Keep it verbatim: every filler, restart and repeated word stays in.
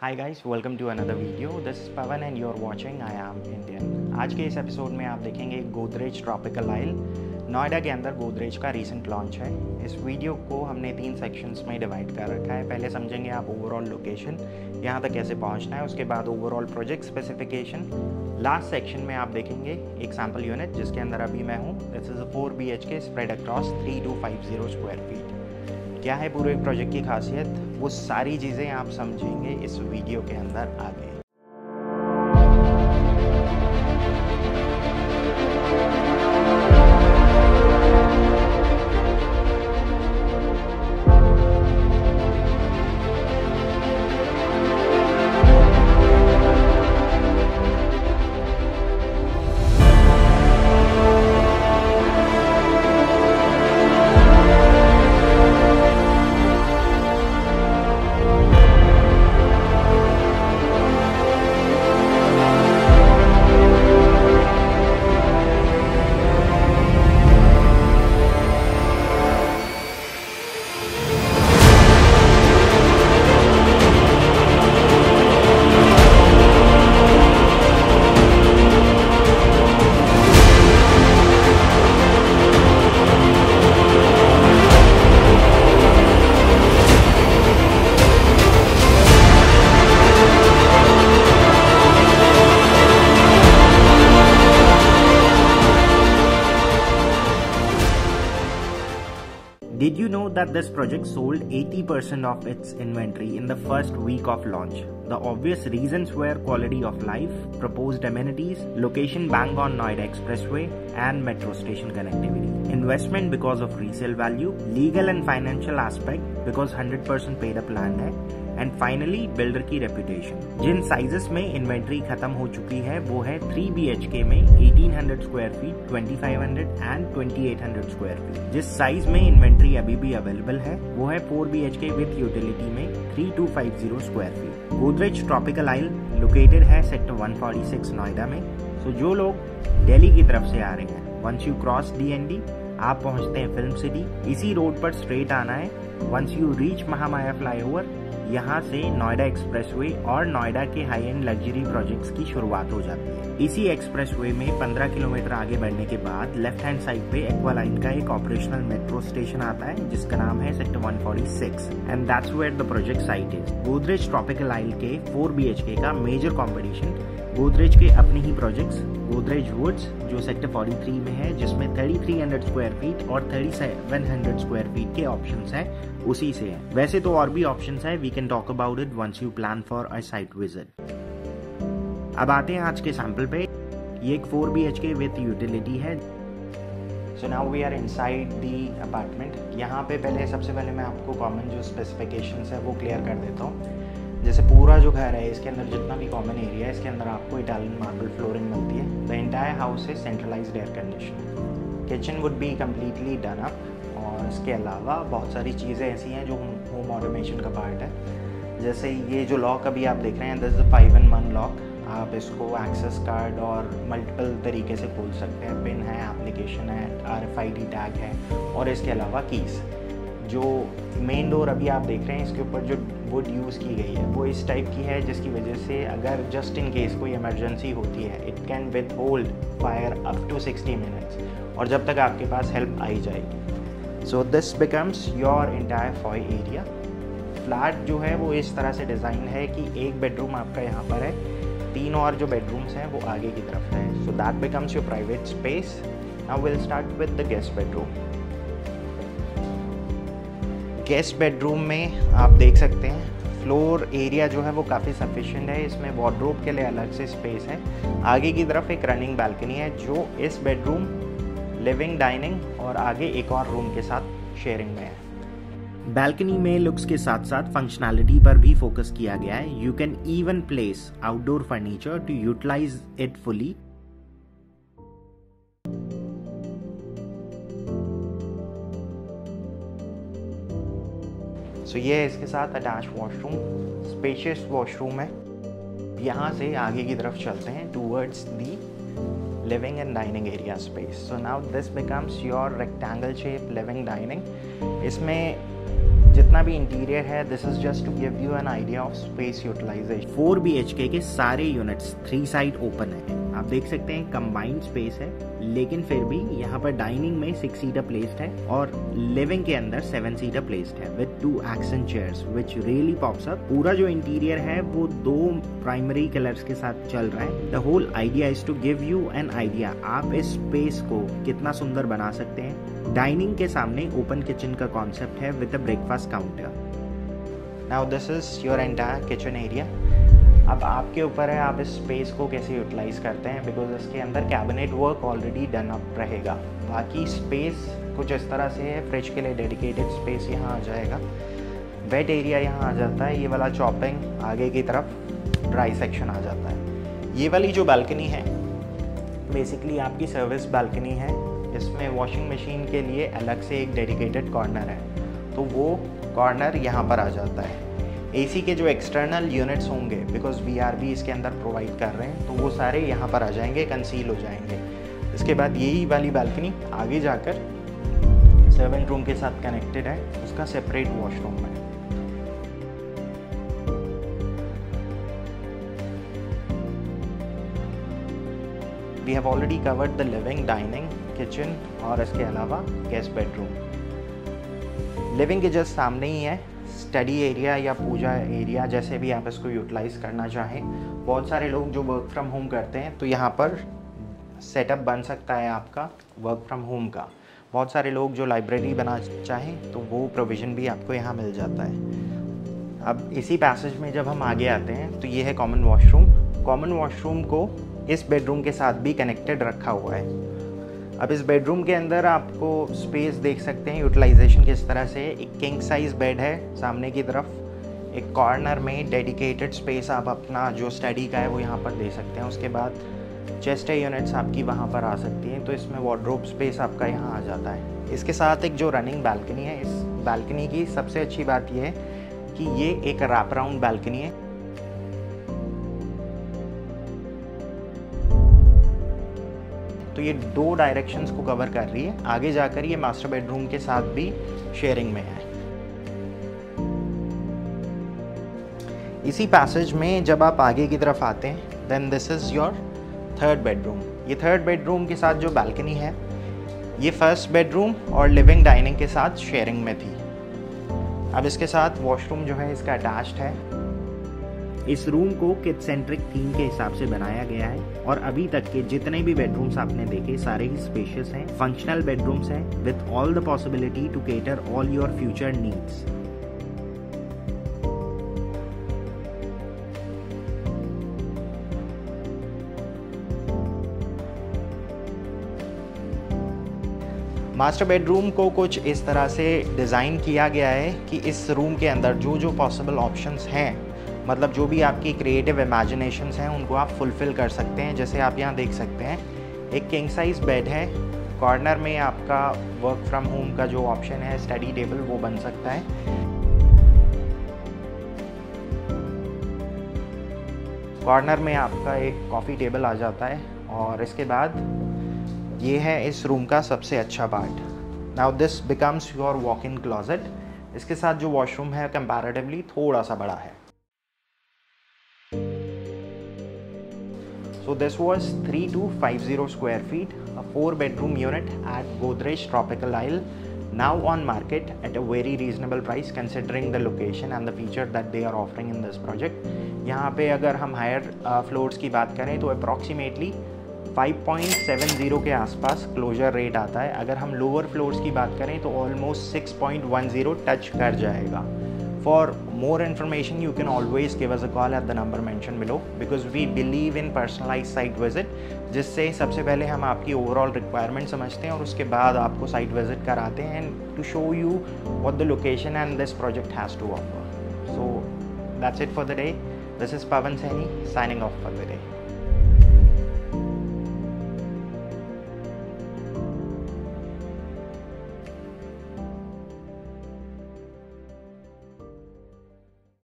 Hi guys, welcome to another video. This is Pavan and you are watching I am Indian. आज के इस episode में आप देखेंगे गोदरेज ट्रॉपिकल आइल। नोएडा के अंदर गोदरेज का रीसेंट लॉन्च है। इस वीडियो को हमने तीन सेक्शंस में डिवाइड कर रखा है। पहले समझेंगे आप ओवरऑल लोकेशन, यहाँ तक कैसे पहुँचना है, उसके बाद overall project specification. Last section में आप देखेंगे एक सैम्पल यूनिट जिसके अंदर अभी मैं हूँ। This is a four B H K spread across three two five zero square feet. क्या है पूरे प्रोजेक्ट की खासियत, वो सारी चीज़ें आप समझेंगे इस वीडियो के अंदर आगे। Did you know that this project sold eighty percent of its inventory in the first week of launch? The obvious reasons were quality of life, proposed amenities, location bang on Noida Expressway, and metro station connectivity. Investment because of resale value, legal and financial aspect because one hundred percent paid up land है, and finally builder की reputation. जिन sizes में inventory खत्म हो चुकी है वो है थ्री बी एच के में eighteen hundred square feet, twenty five hundred and twenty eight hundred square feet. जिस साइज में इन्वेंट्री अभी भी अवेलेबल है वो है four B H K with utility में three two five zero square feet. Godrej tropical isle located है sector one forty six Noida में। सो जो लोग दिल्ली की तरफ से आ रहे हैं, once you cross D N D आप पहुंचते हैं फिल्म सिटी। इसी रोड पर स्ट्रेट आना है। Once you reach Mahamaya flyover, यहाँ से नोएडा एक्सप्रेसवे और नोएडा के हाई एंड लग्जरी प्रोजेक्ट्स की शुरुआत हो जाती है। इसी एक्सप्रेसवे में पंद्रह किलोमीटर आगे बढ़ने के बाद लेफ्ट हैंड साइड पे एक्वा लाइन का एक ऑपरेशनल मेट्रो स्टेशन आता है जिसका नाम है sector one forty six, and that's where the project site is. Godrej tropical isle के फोर बी एच के का मेजर कॉम्पिटिशन गोदरेज के अपने ही प्रोजेक्ट्स गोदरेज वुड्स जो सेक्टर फोर्टी थ्री में है, जिसमें thirty three hundred square feet और thirty seven hundred square feet के ऑप्शंस हैं, उसी से है। वैसे तो और भी ऑप्शंस है, we can talk about it once you plan for a site visit. अब आते हैं आज के सैंपल पे। ये एक four B H K with utility है। So now we are inside the apartment. यहाँ पे पहले सबसे पहले मैं आपको कॉमन जो स्पेसिफिकेशंस है वो क्लियर कर देता हूँ। जैसे पूरा जो घर है इसके अंदर जितना भी कॉमन एरिया है इसके अंदर आपको इटालियन मार्बल फ्लोरिंग मिलती है। The entire house is centralised air condition. Kitchen would be completely done up, और इसके अलावा बहुत सारी चीज़ें ऐसी हैं जो होम ऑटोमेशन का पार्ट है। जैसे ये जो लॉक अभी आप देख रहे हैं, this is five in one lock. आप इसको एक्सेस कार्ड और मल्टीपल तरीके से खोल सकते हैं। पिन है, एप्लीकेशन है, R F I D tag है, और इसके अलावा कीज़। जो मेन डोर अभी आप देख रहे हैं इसके ऊपर जो वुड यूज़ की गई है वो इस टाइप की है जिसकी वजह से अगर जस्ट इन केस कोई इमरजेंसी होती है it can withhold fire up to sixty minutes, और जब तक आपके पास हेल्प आई जाएगी। So this becomes your entire foyer area. Flat जो है वो इस तरह से डिज़ाइन है कि एक बेडरूम आपका यहाँ पर है, तीन और जो बेडरूम्स हैं वो आगे की तरफ है। So that becomes your private space. Now will start with the guest bedroom. Guest bedroom में आप देख सकते हैं फ्लोर एरिया जो है वो काफ़ी सफिशिएंट है। इसमें वार्डरोब के लिए अलग से स्पेस है। आगे की तरफ एक रनिंग बालकनी है जो इस बेडरूम, लिविंग, डाइनिंग और आगे एक और रूम के साथ शेयरिंग में है। बालकनी में लुक्स के साथ साथ फंक्शनैलिटी पर भी फोकस किया गया है। You can even place outdoor furniture to utilise it fully. So so, ये है इसके साथ अटैच वॉशरूम, स्पेशियस वॉशरूम है। यहाँ से आगे की तरफ चलते हैं towards the living and dining area space. So now this becomes your rectangle shape living dining. इसमें जितना भी इंटीरियर है, this is just to give you an idea of space utilisation. Four B H K के सारे units three side open है। आप देख सकते हैं कंबाइंड स्पेस है, लेकिन फिर भी यहाँ पर डाइनिंग में सिक्स सीटर प्लेस्ड है और लिविंग के अंदर सेवन सीटर प्लेस्ड है with two accent chairs which really pops up. पूरा जो इंटीरियर है वो दो प्राइमरी कलर्स के साथ चल रहा है। The whole idea is to give you an idea आप इस स्पेस को कितना सुंदर बना सकते हैं। डाइनिंग के सामने ओपन किचन का कॉन्सेप्ट है with a breakfast counter. Now this is your entire kitchen area. अब आपके ऊपर है आप इस स्पेस को कैसे यूटिलाइज करते हैं, बिकॉज इसके अंदर cabinet work already done up रहेगा। बाकी स्पेस कुछ इस तरह से है, फ्रिज के लिए डेडिकेटेड स्पेस यहाँ आ जाएगा, वेट एरिया यहाँ आ जाता है, ये वाला चॉपिंग आगे की तरफ ड्राई सेक्शन आ जाता है। ये वाली जो बालकनी है बेसिकली आपकी सर्विस बालकनी है, इसमें वॉशिंग मशीन के लिए अलग से एक डेडिकेटेड कॉर्नर है, तो वो कॉर्नर यहाँ पर आ जाता है। एसी के जो एक्सटर्नल यूनिट्स होंगे, बिकॉज वी आर बी इसके अंदर प्रोवाइड कर रहे हैं, तो वो सारे यहाँ पर आ जाएंगे, कंसील हो जाएंगे। इसके बाद यही वाली बालकनी आगे जाकर सर्वेंट रूम के साथ कनेक्टेड है, उसका सेपरेट वॉशरूम है। We have already covered the living, dining, kitchen और इसके अलावा गेस्ट बेडरूम। लिविंग के जस्ट सामने ही है स्टडी एरिया या पूजा एरिया, जैसे भी आप इसको यूटिलाइज करना चाहें। बहुत सारे लोग जो वर्क फ्रॉम होम करते हैं तो यहाँ पर सेटअप बन सकता है आपका वर्क फ्रॉम होम का। बहुत सारे लोग जो लाइब्रेरी बना चाहें तो वो प्रोविज़न भी आपको यहाँ मिल जाता है। अब इसी पैसेज में जब हम आगे आते हैं तो ये है कॉमन वॉशरूम। कॉमन वॉशरूम को इस बेडरूम के साथ भी कनेक्टेड रखा हुआ है। अब इस बेडरूम के अंदर आपको स्पेस देख सकते हैं यूटिलाइजेशन किस तरह से। एक किंग साइज बेड है सामने की तरफ, एक कॉर्नर में डेडिकेटेड स्पेस आप अपना जो स्टडी का है वो यहाँ पर दे सकते हैं। उसके बाद चेस्ट यूनिट्स आपकी वहाँ पर आ सकती हैं, तो इसमें वार्डरोब स्पेस आपका यहाँ आ जाता है। इसके साथ एक जो रनिंग बालकनी है, इस बालकनी की सबसे अच्छी बात यह है कि ये एक रैप राउंड बालकनी है। तो ये दो डायरेक्शंस को कवर कर रही है। आगे जाकर ये मास्टर बेडरूम के साथ भी शेयरिंग में है। इसी पैसेज में जब आप आगे की तरफ आते हैं then this is your third bedroom. ये थर्ड बेडरूम के साथ जो बालकनी है ये फर्स्ट बेडरूम और लिविंग डाइनिंग के साथ शेयरिंग में थी। अब इसके साथ वॉशरूम जो है इसका अटैच्ड है। इस रूम को किड सेंट्रिक थीम के हिसाब से बनाया गया है और अभी तक के जितने भी बेडरूम्स आपने देखे सारे ही स्पेशियस हैं, फंक्शनल बेडरूम्स हैं with all the possibility to cater all your future needs. Master bedroom को कुछ इस तरह से डिज़ाइन किया गया है कि इस रूम के अंदर जो जो पॉसिबल ऑप्शंस हैं, मतलब जो भी आपकी क्रिएटिव इमेजिनेशंस हैं उनको आप फुलफ़िल कर सकते हैं। जैसे आप यहाँ देख सकते हैं एक किंग साइज बेड है, कॉर्नर में आपका वर्क फ्रॉम होम का जो ऑप्शन है स्टडी टेबल वो बन सकता है। कॉर्नर में आपका एक कॉफ़ी टेबल आ जाता है और इसके बाद ये है इस रूम का सबसे अच्छा part. Now this becomes your walk in closet. इसके साथ जो वॉशरूम है कंपैरेटिवली थोड़ा सा बड़ा है। So this was three two five zero square feet, a four bedroom unit at Godrej Tropical Isle, now on market at a very reasonable price considering the location and the feature that they are offering in this project. यहाँ पे अगर हम higher floors की बात करें तो approximately five point seven zero के आसपास क्लोजर रेट आता है। अगर हम लोअर फ्लोर्स की बात करें तो almost six point one zero touch कर जाएगा। For more information, you can always give us a call at the number mentioned below because we believe in personalized site visit, जिससे सबसे पहले हम आपकी ओवरऑल रिक्वायरमेंट समझते हैं और उसके बाद आपको साइट विजिट कराते हैं to show you what the location and this project has to offer. So that's it for the day. This is Pavan Saini signing off for the day.